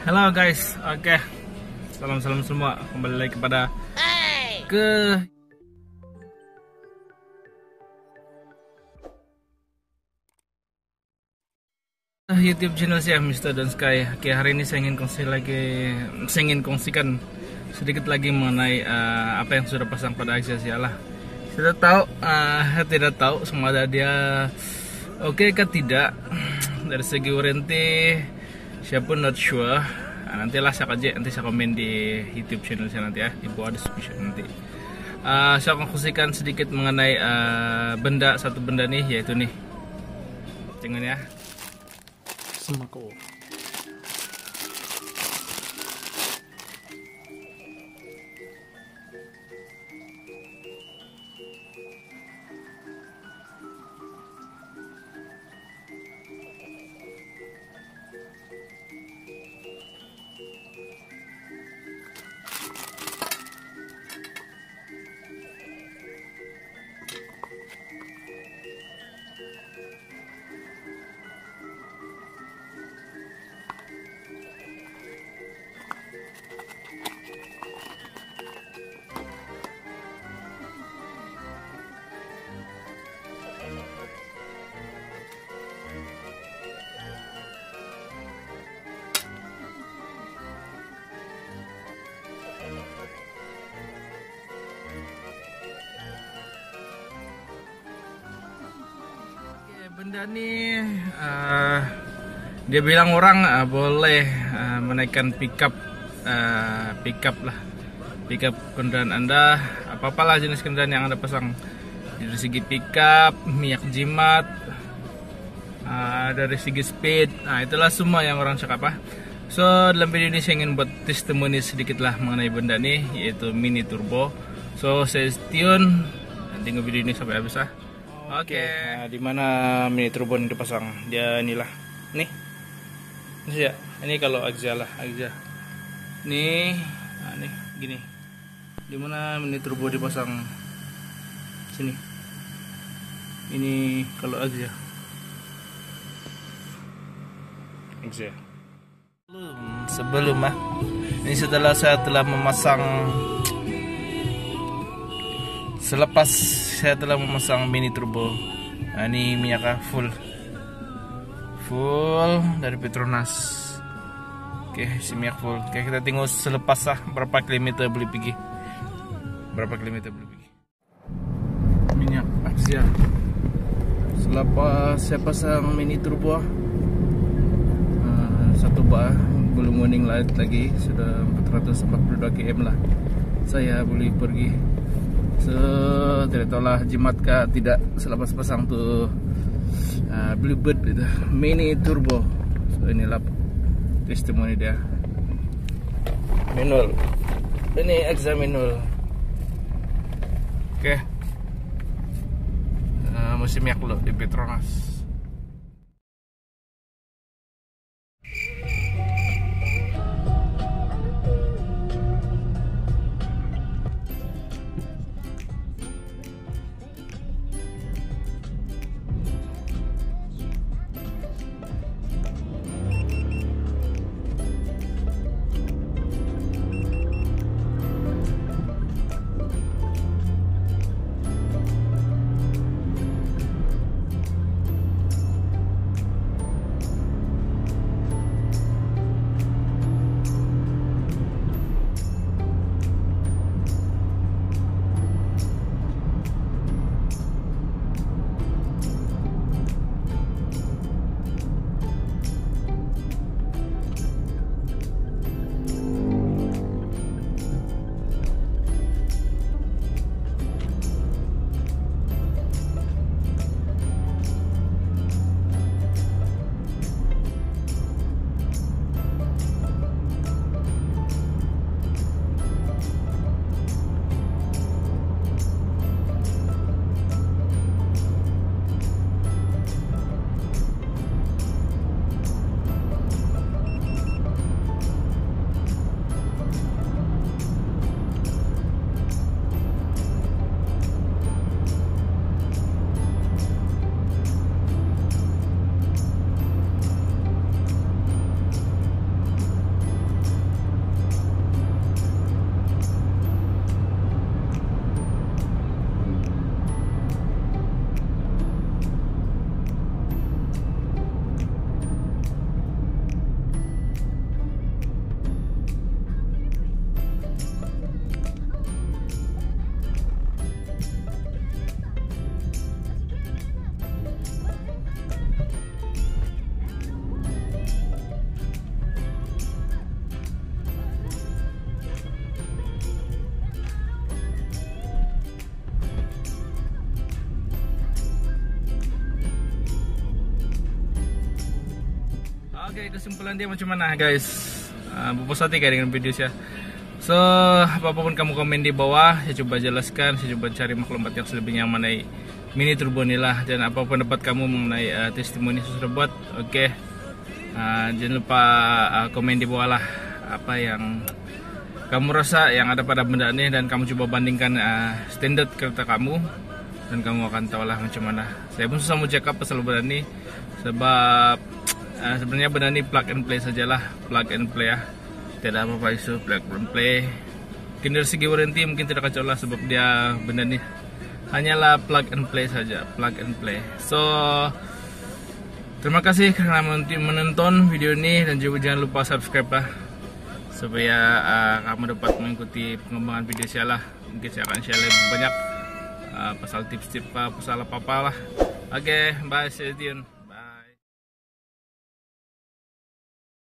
Halo guys, oke. Salam semua. Kembali lagi kepada YouTube channel saya Mr. Don Sky. Oke, hari ini saya ingin kongsikan sedikit lagi mengenai apa yang sudah pasang pada Asia Sialah. Tidak tahu semua dia oke kah tidak. Dari segi warranty saya pun not sure. Nantilah saya komen di YouTube channel saya nanti ya, di bawah description nanti. Saya akan kongsikan sedikit mengenai satu benda nih, yaitu nih. Tengok ya. Semako. Benda nih dia bilang orang boleh menaikkan pickup kendaraan Anda, apalah jenis kendaraan yang Anda pasang. Dari segi pickup, minyak jimat, dari segi speed, itulah semua yang orang cakap. So dalam video ini saya ingin buat testimoni sedikit lah mengenai benda nih, yaitu mini turbo. So stay tune dan tunggu video ini sampai habis. Oke. Di mana mini turbo ini dipasang? Dia inilah. Nih. Ini ya. Ini kalau Agza lah, Agza. Nih, nih gini. Di mana mini turbo dipasang? Sini. Ini kalau Agza. Agza. Sebelum ini setelah saya telah memasang mini turbo. Ini minyaknya full dari Petronas. Oke, si minyak full. Oke, kita tengok selepas berapa kilometer boleh pergi. Minyak Axia. Selepas saya pasang mini turbo, satu bak belum warning light lagi, sudah 442 km lah. Saya boleh pergi. So, tidak tahulah jimat kah tidak selepas pasang tuh Bluebird itu mini turbo. So inilah testimoni dia. Manual. Ini exam manual. Oke. Musim minyak lo di Petronas. kesimpulan dia macam mana guys? Puas hati kan dengan video saya. So apapun kamu komen di bawah, saya coba jelaskan, saya coba cari maklumat yang selebihnya mengenai Mini Turbo ini lah. Dan apapun pendapat kamu mengenai testimoni yang sudah buat, oke. Jangan lupa komen di bawah lah apa yang kamu rasa yang ada pada benda ini, dan kamu coba bandingkan standar kereta kamu, dan kamu akan tahu lah macam mana. Saya pun susah mau cakap pasal benda ini, sebab sebenarnya benda ini plug and play sajalah, plug and play ya. Tidak apa-apa isu plug and play. Mungkin dari segi warranty mungkin tidak kacau lah, sebab dia benda ini hanyalah plug and play saja, plug and play. So terima kasih karena menonton video ini, dan juga jangan lupa subscribe lah, supaya kamu dapat mengikuti pengembangan video saya lah. Mungkin saya akan share lebih banyak pasal tips-tips pasal apa-apa lah. Oke, bye, stay tune.